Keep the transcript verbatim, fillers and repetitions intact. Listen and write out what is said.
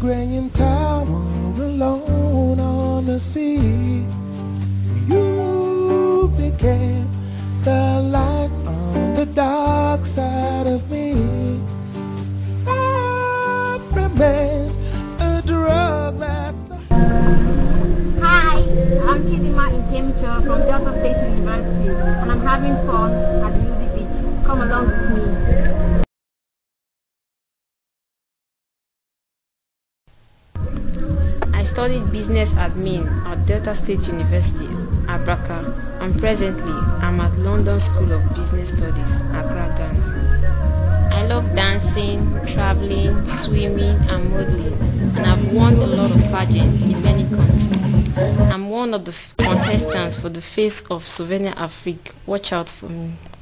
Granium Tower alone on the sea. You became the light on the dark side of me. Love remains a drug that's the... Hi, I'm Chidima Ikemcho from Delta State University, and I'm having fun at U D Beach. Come along with me. I studied business admin at Delta State University, Abraka, and presently I'm at London School of Business Studies, Accra, Ghana. I love dancing, traveling, swimming, and modeling, and I've won a lot of pageants in many countries. I'm one of the contestants for the Face of Souvenir Afrique. Watch out for me.